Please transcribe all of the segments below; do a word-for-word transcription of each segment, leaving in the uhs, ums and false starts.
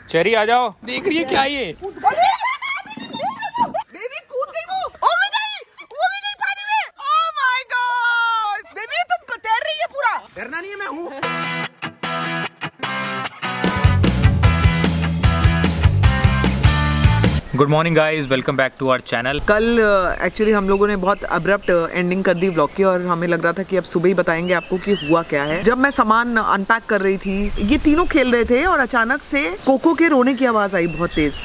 Cherry आ जाओ। देख रही है क्या ये? बेबी कूद गई वो। ओ नहीं, वो भी नहीं पानी में। Oh my God. बेबी तुम तैर रही है पूरा। डरना नहीं है, मैं हूँ। Good morning guys, welcome back to our channel. कल एक्चुअली uh, हम लोगों ने बहुत अब्रप्ट एंडिंग कर दी व्लॉग की और हमें लग रहा था कि अब सुबह ही बताएंगे आपको कि हुआ क्या है। जब मैं सामान अनपैक कर रही थी, ये तीनों खेल रहे थे और अचानक से कोको के रोने की आवाज आई बहुत तेज।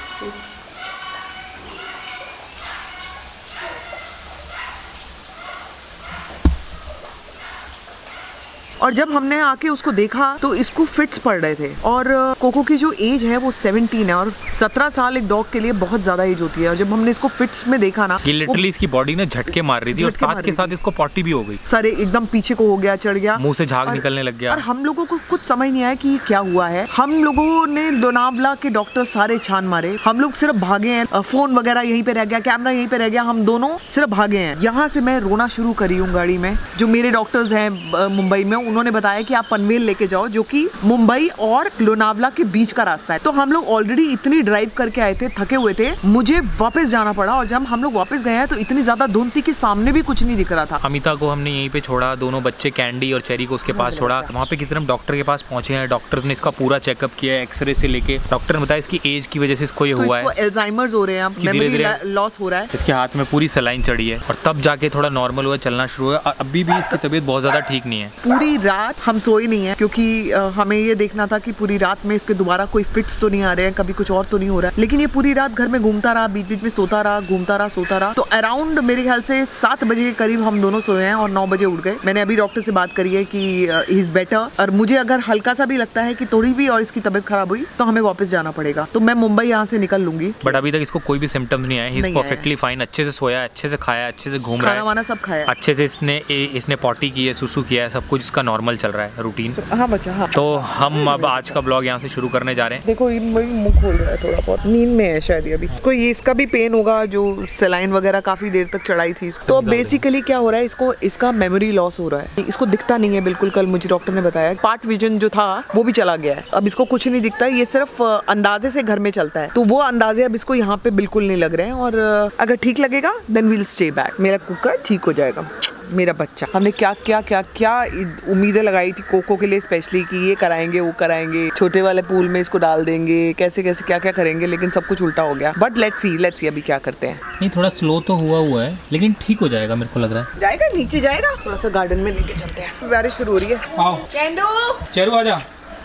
और जब हमने आके उसको देखा तो इसको फिट्स पड़ रहे थे और कोको की जो एज है वो सत्रह है और सत्रह साल एक डॉग के लिए बहुत ज्यादा एज होती है। और जब हमने इसको फिट्स में देखा ना, ये लिटरली इसकी बॉडी ने झटके मार रही थी और साथ के साथ इसको पॉटी भी हो गई। सारे एकदम पीछे को हो गया, चढ़ गया, मुंह से झाग निकलने लग गया। और हम लोगों को कुछ समझ नहीं आया कि क्या हुआ है। हम लोगों ने लोनावला के डॉक्टर सारे छान मारे, हम लोग सिर्फ भागे हैं। फोन वगैरह यहीं पे रह गया, कैमरा यहीं पे रह गया, हम दोनों सिर्फ भागे हैं। यहाँ से मैं रोना शुरू करी हूँ गाड़ी में। जो मेरे डॉक्टर्स हैं मुंबई में, उन्होंने बताया कि आप पनवेल लेके जाओ, जो कि मुंबई और लोनावला के बीच का रास्ता है। तो हम लोग ऑलरेडी इतनी ड्राइव करके आए थे, थके हुए थे, मुझे वापस जाना पड़ा। और जब हम लोग वापस गए हैं तो इतनी ज्यादा धुंध थी कि सामने भी कुछ नहीं दिख रहा था। अमिता को हमने यहीं पे छोड़ा, दोनों बच्चे कैंडी और चेरी को उसके पास छोड़ा। वहाँ पे किसी तरह डॉक्टर के पास पहुंचे हैं। डॉक्टर्स ने इसका पूरा चेकअप किया, एक्सरे से लेके। डॉक्टर ने बताया इसकी एज की वजह से इसको ये तो हुआ है, अल्जाइमर्स हो रहे हैं, मेमोरी लॉस हो रहा है। इसके हाथ में पूरी सलाइन चढ़ी है और तब जाके थोड़ा नॉर्मल हुआ, चलना शुरू हुआ। अभी भी इसकी तबीयत बहुत ज्यादा ठीक नहीं है। पूरी रात हम सोए नहीं है क्योंकि हमें ये देखना था कि पूरी रात में इसके दोबारा कोई फिट्स तो नहीं आ रहे हैं, कभी कुछ और तो नहीं हो रहा है। लेकिन ये पूरी रात घर में घूमता रहा, बीच बीच में सोता रहा, घूमता रहा, सोता रहा। तो अराउंड मेरे ख्याल से सात बजे के करीब हम दोनों सोए हैं और नौ बजे उठ गए। मैंने अभी डॉक्टर से बात करी है कि ही इज बेटर, और मुझे अगर हल्का सा भी लगता है कि थोड़ी भी और इसकी तबीयत खराब हुई तो हमें वापस जाना पड़ेगा। तो मैं मुंबई यहाँ से निकल लूंगी। बट अभी तक इसको कोई भी सिम्टम्स नहीं आए। He is perfectly fine. अच्छे से सोया, अच्छे से खाया, अच्छे से घूम रहा है, खाना वाना सब खाया, अच्छे से इसने इसने पॉटी की है, सुसु किया है, सब कुछ इसका नॉर्मल चल रहा है, रूटीन। हाँ बच्चा, हाँ। तो हम अब आज का ब्लॉग यहाँ से शुरू करने जा रहे हैं। देखो ये मुंह खोल रहा है, थोड़ा बहुत नींद में है शायद अभी। तो ये इसका भी पेन होगा, जो सलाइन वगैरह काफी देर तक चढ़ाई थी। तो बेसिकली क्या हो रहा है, इसको इसका मेमोरी लॉस हो रहा है। इसको दिखता नहीं है बिल्कुल। कल मुझे डॉक्टर ने बताया पार्ट विजन जो था वो भी चला गया है। अब इसको कुछ नहीं दिखता, ये सिर्फ अंदाजे से घर में चलता है। तो वो अंदाजे अब इसको यहाँ पे बिल्कुल नहीं लग रहे हैं। और अगर ठीक लगेगा देन वील स्टे बैक। मेरा कुक्का ठीक हो जाएगा, मेरा बच्चा। हमने क्या क्या क्या क्या उम्मीदें लगाई थी कोको के लिए स्पेशली, कि ये कराएंगे, वो कराएंगे, छोटे वाले पूल में इसको डाल देंगे, कैसे कैसे क्या क्या करेंगे, लेकिन सब कुछ उल्टा हो गया। But let's see let's see अभी क्या करते हैं। नहीं, थोड़ा स्लो तो हुआ हुआ है लेकिन ठीक हो जाएगा, मेरे को लग रहा है। जाएगा, नीचे जाएगा। थोड़ा सा गार्डन में लेके चलते हैं, बारिश शुरू हो रही है। आओ कैंडू, चेरू आजा,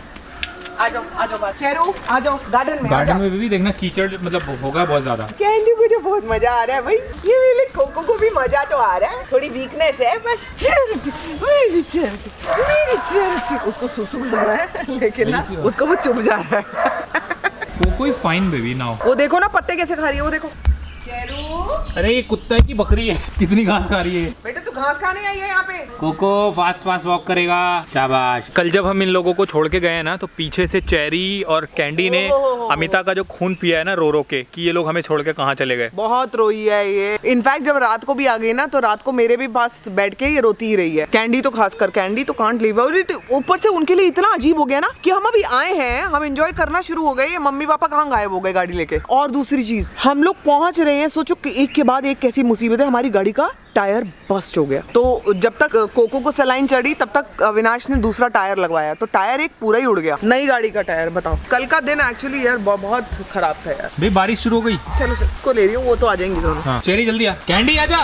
आ जाओ आ जाओ चेरू, आ जाओ गार्डन में। गार्डन में भी देखना कीचड़ मतलब होगा बहुत ज्यादा। कैंडू को तो बहुत मजा आ रहा है भाई। ये मेरे कोको को भी मजा तो आ रहा है, थोड़ी वीकनेस है बस। चैरिटी, मेरी चैरिटी, मेरी चैरिटी। उसको सुसु कर रहा है लेकिन ना उसको वो चुप जा रहा है। Coco is fine baby now. वो देखो ना पत्ते कैसे खा रही है, वो देखो। चेरू, अरे ये कुत्ता है कि बकरी है? कितनी घास खा रही है बेटा? तू घास खाने आई है यहाँ पे। कोको फास्ट फास्ट वॉक करेगा, शाबाश। कल जब हम इन लोगों को छोड़ के गए ना, तो पीछे से चेरी और कैंडी ने अमिता का जो खून पिया है ना रो रो के, कि ये लोग हमें छोड़ के कहाँ चले गए। बहुत रोई है ये। इनफैक्ट जब रात को भी आ गई ना, तो रात को मेरे भी पास बैठ के ये रोती ही रही है। कैंडी तो खासकर, कैंडी तो कांट लीव। ऊपर से उनके लिए इतना अजीब हो गया ना कि हम अभी आए हैं, हम एंजॉय करना शुरू हो गए, ये मम्मी पापा कहाँ गायब हो गए गाड़ी लेके। और दूसरी चीज, हम लोग पहुंच रहे हैं, सोचो कि एक के बाद एक कैसी मुसीबत है। हमारी गाड़ी का टायर बस्ट हो गया। तो जब तक कोको को सलाइन चढ़ी तब तक अविनाश ने दूसरा टायर लगवाया, तो टायर एक पूरा ही उड़ गया, नई गाड़ी का टायर। बताओ, कल का दिन एक्चुअली यार बहुत खराब था यार। भाई बारिश शुरू हो गई। चलो इसको ले रही हूँ, वो तो आ जाएंगे दोनों। हाँ। चेरी जल्दी आ। कैंडी आजा,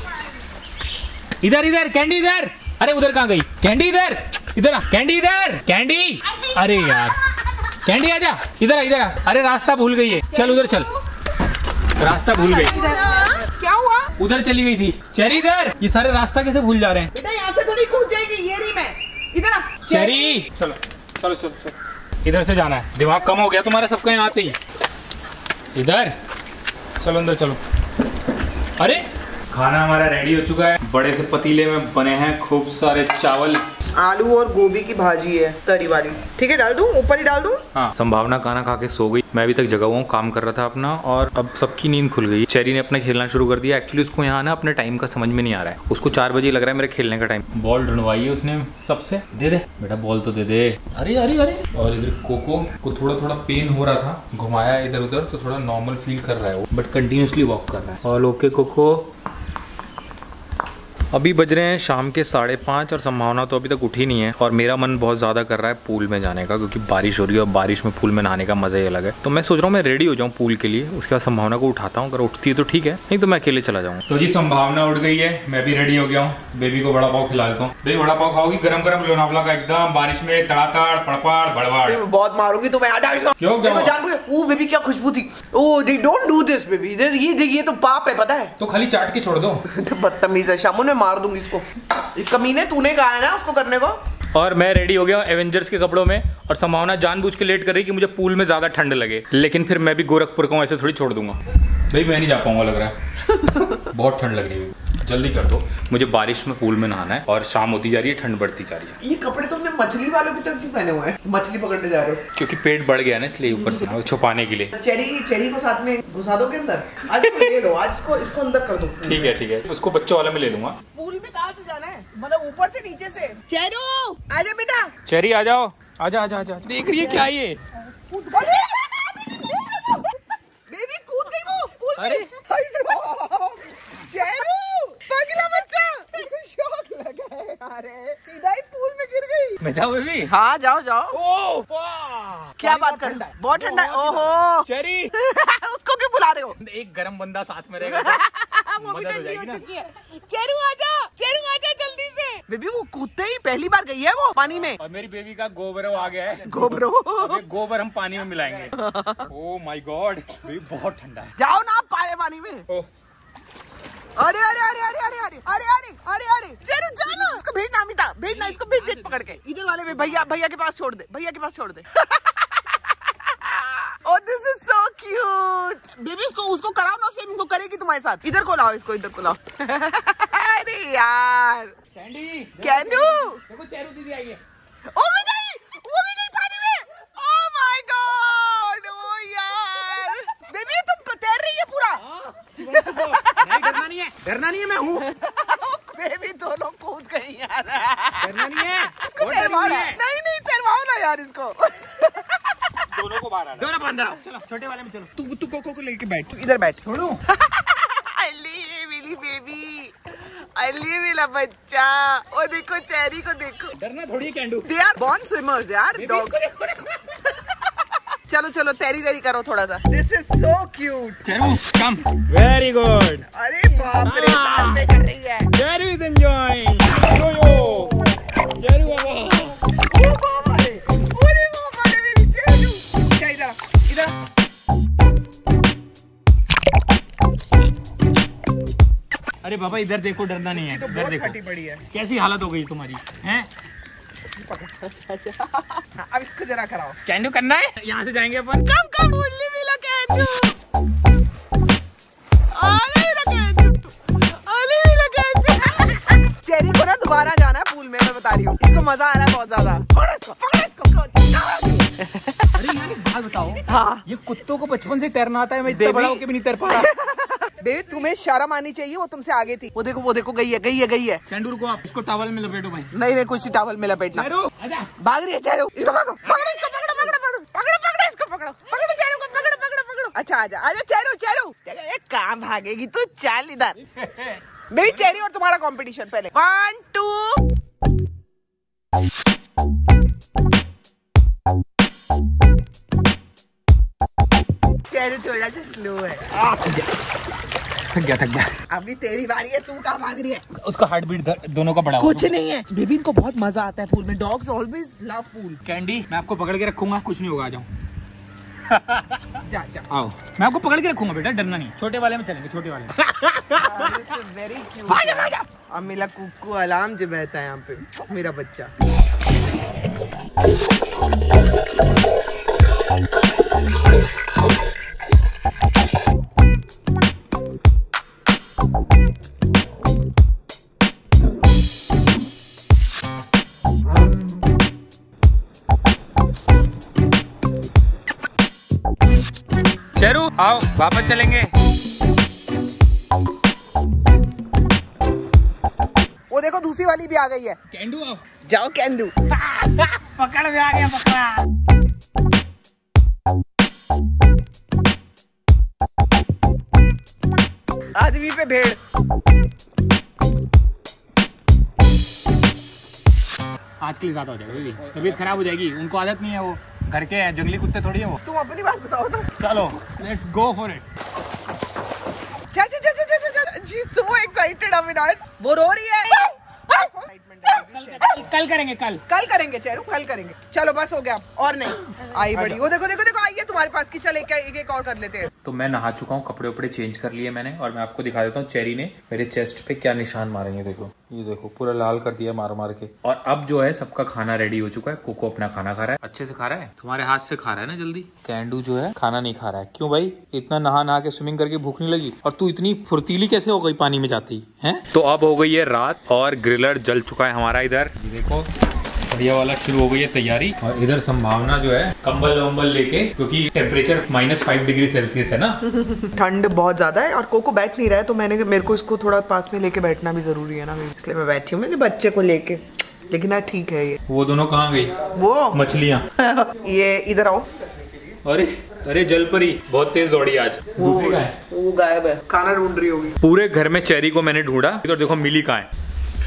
इधर इधर। कैंडी इधर। अरे उधर कहाँ गई? कैंडी इधर, इधर आ। कैंडी इधर, कैंडी। अरे यार कैंडी आजा, इधर आ, इधर आ। अरे रास्ता भूल गई है, चल उधर चल। रास्ता भूल गई। क्या हुआ? उधर चली गई थी। चेरी इधर। ये सारे रास्ता कैसे भूल जा रहे हैं? बेटा यहाँ से थोड़ी कूद जाएगी, ये रही मैं। इधर आ चेरी। चलो चलो चलो चलो, इधर से जाना है। दिमाग कम हो गया तुम्हारा सबका यहाँ आते ही। इधर चलो, अंदर चलो। अरे खाना हमारा रेडी हो चुका है। बड़े से पतीले में बने हैं खूब सारे चावल। आलू और गोभी की भाजी है तरी वाली। ठीक है, डाल दूं, ऊपर ही डाल दूं। हाँ, संभावना खाना खा के सो गई, मैं अभी तक जगा हुआ हूँ, काम कर रहा था अपना, और अब सबकी नींद खुल गई। चेरी ने अपना खेलना शुरू कर दिया। एक्चुअली उसको यहाँ ना अपने टाइम का समझ में नहीं आ रहा है, उसको चार बजे लग रहा है मेरे खेलने का टाइम। बॉल ढूंढवाई है उसने सबसे, दे दे बेटा बॉल तो दे दे। अरे अरे अरे, और इधर कोको को थोड़ा थोड़ा पेन हो रहा था, घुमाया इधर उधर तो थोड़ा नॉर्मल फील कर रहा है वो, बट कंटिन्यूसली वॉक कर रहा है। All okay Coco. अभी बज रहे हैं शाम के साढ़े पाँच और संभावना तो अभी तक उठी नहीं है, और मेरा मन बहुत ज़्यादा कर रहा है पूल में जाने का, क्योंकि बारिश हो रही है और बारिश में पूल में नहाने का मज़ा ही अलग है। तो मैं सोच रहा हूँ मैं रेडी हो जाऊँ पूल के लिए, उसके बाद संभावना को उठाता हूँ, अगर उठती है तो ठीक है, नहीं तो मैं अकेले चला जाऊँगा। तो जी संभावना उठ गई है, मैं भी रेडी हो गया हूँ, बेबी को बड़ा पाव खिला देता हूँ। बेबी बड़ा पाव खाओगी गरम गरम लोनावला का, एकदम बारिश में तड़ातड़ पड़पड़ बड़बड़। बहुत मारूंगी तुम्हें, आ जाओ। क्यों क्या? ओ बेबी क्या खुशबू थी। Oh don't do this baby, ये देखिए तो पाप है, पता है। तो खाली चाट के छोड़ दो। बदतमीज है, शामू में मार दूंगी इसको। कमीने तूने कहा है ना उसको करने को। और मैं रेडी हो गया एवेंजर्स के कपड़ों में, और संभावना जानबूझ के लेट कर रही कि मुझे पूल में ज्यादा ठंड लगे, लेकिन फिर मैं भी गोरखपुर का हूं, ऐसे थोड़ी छोड़ दूंगा। भाई मैं नहीं जा पाऊंगा लग रहा है। बहुत ठंड लग रही है, जल्दी कर दो, मुझे बारिश में पूल में नहाना है, और शाम होती जा रही है, ठंड बढ़ती जा रही है। ये कपड़े तुमने मछली वालों की तरह क्यों पहने हुए हैं? मछली पकड़ने जा रहे हो? क्योंकि पेट बढ़ गया ना, इसलिए ऊपर से छुपाने के लिए। चेरी चेरी को साथ में घुसा दोगे अंदर? आज इसको ले लो, आज इसको इसको अंदर कर दो। ठीक है ठीक है, उसको बच्चों वाले में ले लूंगा। पूल में कहाँ से जाना है? मतलब ऊपर से नीचे से? चेरू आजा बेटा। चेरी आ जाओ, आजा आजा आजा। देख रही है क्या ये? बेबी कूद गई वो पूल में। अरे चेरू पगला बच्चा, शौक लगा है। अरे सीधा ही पूल में गिर गई। मैं जाऊँ बेबी? हाँ जाओ जाओ। ओह क्या बात कर रहा है? बहुत ठंडा है। ओहो चेरी उसको क्यों बुला रहे हो? एक गरम बंदा साथ में रहेगा तो मदद हो जाएगी ना। चेरू आजा, चेरू आजा जल्दी से। बेबी वो कूदते ही पहली बार गई है वो पानी में। और मेरी बेबी का गोबरो आ गया है। गोबरो अबे गोबर हम पानी में मिलाएंगे। ओह माय गॉड, बेबी बहुत ठंडा है। जाओ ना आप पाए पानी में। ओह अरे अरे अरे अरे अरे अरे अरे अरे अरे अरे चेरू जाना, इसको भेजना अमिता, भेजना इसको, भेज दे पकड़ के। इधर वाले में भैया भैया के पास छोड़ दे, भैया के पास छोड़ दे। Oh, this is so cute. Baby उसको उसको कराओ ना, सेम वो करेगी तुम्हारे साथ। इधर को लाओ इसको, इधर को लाओ। अरे यार कैंडी, कैंडू देखो चेरू दीदी आई है। ओ भी नहीं, वो भी नहीं पानी में। Oh my God, ओ यार बेबी तुम तैर रही है पूरा। नहीं डरना नहीं है, डरना नहीं है, मैं हूँ। बेबी दोनों कूद गई यार। डरना नहीं है, इसको तैरवाओ ना। नहीं नहीं तैरवाओ ना यार इसको। दोनों को बाहर आ दोनों बंद रहो। चलो छोटे वाले में चलो। तू तू कोको को लेके बैठ, इधर बैठ। छोड़ू। अली मेरी बेबी, अली मेरा बच्चा। ओ देखो चेरी को देखो। डरना थोड़ी है कैंडू। दे आर बॉर्न स्विमर्स यार, डॉग। चलो चलो तैरी तैरी करो थोड़ा सा। This is so cute. चेरू कम। Very good. अरे बाप रे, साथ में कर रही है। चेरू इज एंजॉयिंग। यो यो चेरू बाबा। ओ बाबा रे, अरे बाबा रे मेरी चेरू। क्या इधर इधर। अरे बाबा इधर देखो, डरना नहीं है। तो इधर देखो फटी पड़ी है। कैसी हालत हो गई तुम्हारी हैं? अब इसको जरा कराओ। कैंडू करना है, यहाँ से जाएंगे अपन। कम कम उल्ली मिला कैंडू। अरे मिला कैंडू, अरे मिला कैंडू। चेरी को ना दोबारा जाना है पूल में, मैं बता रही हूँ, इसको मजा आ रहा है बहुत ज्यादा। पकड़ो इसको, पकड़ो इसको। अरे यार एक बात बताओ। हाँ ये कुत्तों को बचपन से तैरना आता है, मैं इतना बड़ा होके भी नहीं तैर पा रहा। बेबी तुम्हें शर्म आनी चाहिए, वो तुमसे आगे थी। वो देखो वो देखो गई है, गई है, गई है। कैंडू को आप इसको टॉवल में लपेटो भाई। नहीं नहीं कुछ टॉवल में लपेटना। आजा। भाग रही है चेरू, इसको पकड़ो, पकड़ो इसको, पकड़ो पकड़ो पकड़ो पकड़ो पकड़ो इसको, पकड़ो पकड़ो चेरू को, पकड़ो पकड़ो पकड़ो। अच्छा आजा आजा चेरू, चेरू कहाँ भागेगी तू, चल इधर। बेबी चेरी और तुम्हारा कंपटीशन पहले। One two. चेरी थोड़ा सा स्लो है। थक गया थक गया। अभी तेरी बारी है, तू कहाँ भाग रही है? उसका हार्ट बीट दोनों का बड़ा कुछ नहीं है बेबी, इनको बहुत मजा आता है पूल में। Dogs always love pool. Candy मैं आपको पकड़ के रखूंगा, कुछ नहीं होगा, आ जाओ। जा जा आओ, मैं आपको पकड़ के रखूंगा बेटा, डरना नहीं। छोटे वाले में चलेंगे, छोटे वाले में। This is very cute. अब मेरा कुक्कू अलार्म जो बहता है यहाँ पे, मेरा बच्चा। शेरू आओ वापस चलेंगे। वो देखो दूसरी वाली भी आ गई है। कैंडू आओ, जाओ कैंडू। पकड़ में आ गया पकड़ा। आदमी पे भेड़। आज के लिए ज्यादा हो जाएगा दीदी, तबीयत खराब हो जाएगी। उनको आदत नहीं है, वो घर के हैं, जंगली कुत्ते थोड़ी है वो। तुम अपनी बात बताओ ना। चलो लेट्स गो फॉर इट। जा जा जा जा जा जा। She is so excited Avinash. वो रो रही है। कल, कल करेंगे कल कल करेंगे चेरू, कल करेंगे। चलो बस हो गया और नहीं आई बड़ी। वो देखो देखो देखो आई है तुम्हारे पास की। चल एक एक, एक और कर लेते हैं। तो मैं नहा चुका हूँ, कपड़े उपड़े चेंज कर लिए मैंने, और मैं आपको दिखा देता हूँ चेरी ने मेरे चेस्ट पे क्या निशान मारे हैं। देखो ये देखो पूरा लाल कर दिया मार मार के। और अब जो है सबका खाना रेडी हो चुका है। कोको अपना खाना खा रहा है, अच्छे से खा रहा है, तुम्हारे हाथ से खा रहा है ना जल्दी। कैंडू जो है खाना नहीं खा रहा है। क्यों भाई, इतना नहा नहा के स्विमिंग करके भूख नहीं लगी? और तू इतनी फुर्तीली कैसे हो गई पानी में जाती है? तो अब हो गई है रात और ग्रिलर जल चुका है हमारा। इधर ये देखो बढ़िया वाला शुरू हो गई है तैयारी। और इधर संभावना जो है कंबल वंबल लेके, क्योंकि temperature minus five degree Celsius है ना। ठंड बहुत ज्यादा है और कोको बैठ नहीं रहा है, तो मैंने मेरे को इसको थोड़ा पास में लेके बैठना भी जरूरी है ना, इसलिए मैं बैठी हूँ मेरे बच्चे को लेके। लेकिन यार ठीक है ये। वो दोनों कहाँ गई? वो मछलियाँ। ये इधर आओ। अरे अरे जलपरी बहुत तेज दौड़ी आज। दूसरी कहाँ है? वो गायब है, खाना ढूंढ रही होगी। पूरे घर में चेरी को मैंने ढूंढा, इधर देखो मिली कहाँ है।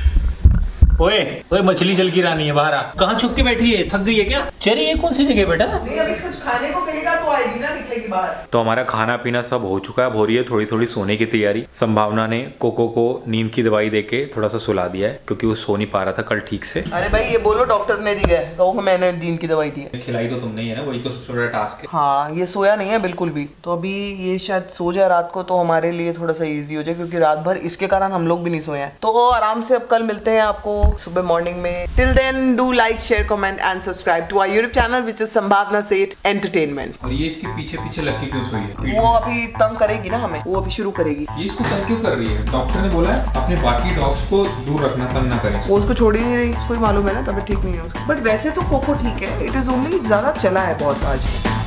ओए ओए मछली जल की रानी है, बाहर आ। कहाँ छुप के बैठी है? थक गई है क्या? चेरी ये कौन सी जगह बेटा? नहीं अभी कुछ खाने को मिलेगा तो आएगी ना, निकलेगी बाहर। तो हमारा खाना पीना सब हो चुका है, अब हो रही है थोड़ी थोड़ी सोने की तैयारी। संभावना ने कोको को नींद की दवाई देके थोड़ा सा सुला दिया है, क्योंकि वो सो नहीं पा रहा था कल ठीक से। अरे भाई ये बोलो डॉक्टर ने दी है, कहो कि मैंने नींद की दवाई दी है। खिलाई तो तुमने ही है ना, वही तो सबसे बड़ा टास्क है। हाँ ये सोया नहीं है बिल्कुल भी, तो अभी ये शायद सो जाए रात को, तो हमारे लिए थोड़ा सा इजी हो जाए, क्योंकि रात भर इसके कारण हम लोग भी नहीं सोए हैं। तो आराम से अब कल मिलते हैं आपको सुबह मॉर्निंग में। Till then, do like, share, comment and subscribe to our YouTube channel, which is संभावना सेठ एंटरटेनमेंट। और ये इसके पीछे पीछे लग के क्यों सोई है? वो अभी तंग करेगी ना हमें, वो अभी शुरू करेगी। ये इसको तंग क्यों कर रही है? डॉक्टर ने बोला है अपने बाकी डॉग्स को दूर रखना, तंग ना करें। वो उसको छोड़ ही नहीं रही, उसको ही मालूम है ना तबियत ठीक नहीं है उसकी। बट वैसे तो कोको ठीक है, इट इज ओनली ज्यादा चला है बहुत आज।